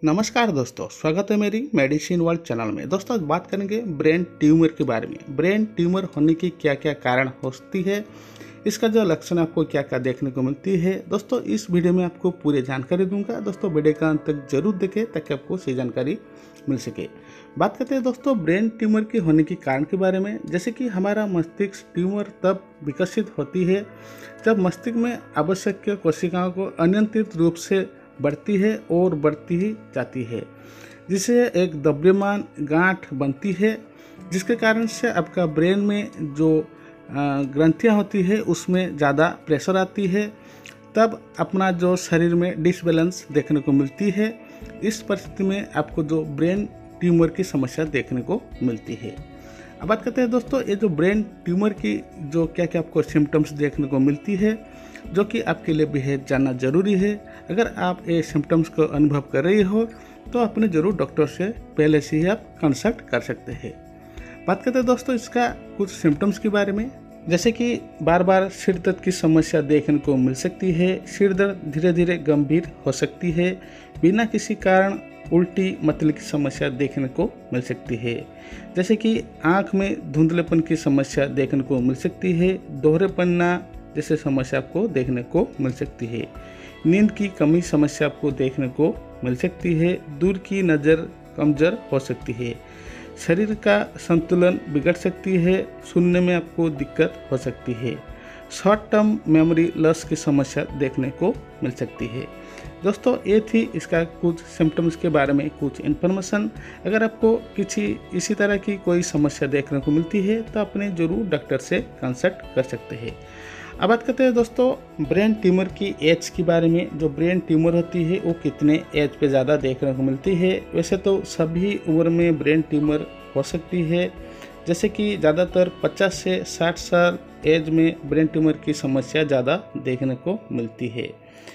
नमस्कार दोस्तों, स्वागत है मेरी मेडिसिन वर्ल्ड चैनल में। दोस्तों आज बात करेंगे ब्रेन ट्यूमर के बारे में। ब्रेन ट्यूमर होने की क्या क्या कारण होती है, इसका जो लक्षण आपको क्या क्या देखने को मिलती है। दोस्तों इस वीडियो में आपको पूरी जानकारी दूंगा। दोस्तों वीडियो का अंत तक जरूर देखें ताकि आपको सही जानकारी मिल सके। बात करते हैं दोस्तों ब्रेन ट्यूमर के होने के कारण के बारे में। जैसे कि हमारा मस्तिष्क ट्यूमर तब विकसित होती है जब मस्तिष्क में आवश्यक कोशिकाओं को अनियंत्रित रूप से बढ़ती है और बढ़ती ही जाती है, जिससे एक द्रव्यमान गांठ बनती है, जिसके कारण से आपका ब्रेन में जो ग्रंथियां होती है उसमें ज़्यादा प्रेशर आती है। तब अपना जो शरीर में डिसबैलेंस देखने को मिलती है। इस परिस्थिति में आपको जो ब्रेन ट्यूमर की समस्या देखने को मिलती है। अब बात करते हैं दोस्तों ये जो ब्रेन ट्यूमर की जो क्या क्या आपको सिम्टम्स देखने को मिलती है, जो कि आपके लिए बेहद जानना जरूरी है। अगर आप ये सिम्टम्स को अनुभव कर रही हो तो अपने जरूर डॉक्टर से पहले से ही आप कंसल्ट कर सकते हैं। बात करते हैं दोस्तों इसका कुछ सिम्टम्स के बारे में। जैसे कि बार बार सिर दर्द की समस्या देखने को मिल सकती है। सिर दर्द धीरे धीरे गंभीर हो सकती है। बिना किसी कारण उल्टी मतली की समस्या देखने को मिल सकती है। जैसे कि आँख में धुंधलेपन की समस्या देखने को मिल सकती है। दोहरेपन्ना जैसे समस्या आपको देखने को मिल सकती है। नींद की कमी समस्या आपको देखने को मिल सकती है। दूर की नज़र कमज़ोर हो सकती है। शरीर का संतुलन बिगड़ सकती है। सुनने में आपको दिक्कत हो सकती है। शॉर्ट टर्म मेमोरी लॉस की समस्या देखने को मिल सकती है। दोस्तों ये थी इसका कुछ सिम्टम्स के बारे में कुछ इन्फॉर्मेशन। अगर आपको किसी इसी तरह की कोई समस्या देखने को मिलती है तो अपने जरूर डॉक्टर से कंसल्ट कर सकते हैं। अब बात करते हैं दोस्तों ब्रेन ट्यूमर की एज के बारे में। जो ब्रेन ट्यूमर होती है वो कितने एज पे ज़्यादा देखने को मिलती है। वैसे तो सभी उम्र में ब्रेन ट्यूमर हो सकती है। जैसे कि ज़्यादातर 50 से 60 साल एज में ब्रेन ट्यूमर की समस्या ज़्यादा देखने को मिलती है।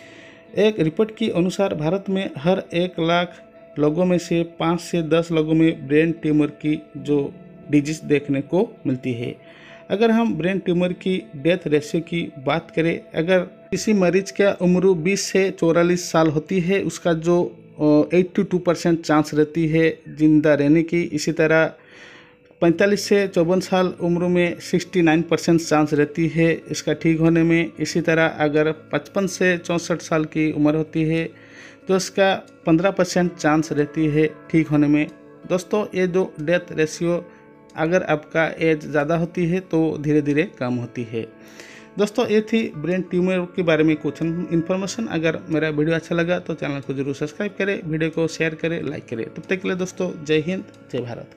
एक रिपोर्ट के अनुसार भारत में हर 1 लाख लोगों में से 5 से 10 लोगों में ब्रेन ट्यूमर की जो डिजीज देखने को मिलती है। अगर हम ब्रेन ट्यूमर की डेथ रेशियो की बात करें, अगर किसी मरीज का उम्र 20 से 44 साल होती है, उसका जो 82% चांस रहती है जिंदा रहने की। इसी तरह 45 से 54 साल उम्र में 69% चांस रहती है इसका ठीक होने में। इसी तरह अगर 55 से 64 साल की उम्र होती है तो इसका 15% चांस रहती है ठीक होने में। दोस्तों ये जो डेथ रेशियो अगर आपका एज ज़्यादा होती है तो धीरे धीरे कम होती है। दोस्तों ये थी ब्रेन ट्यूमर के बारे में कुछ इन्फॉर्मेशन। अगर मेरा वीडियो अच्छा लगा तो चैनल को जरूर सब्सक्राइब करें, वीडियो को शेयर करें, लाइक करें। तब तक के लिए दोस्तों जय हिंद, जय भारत।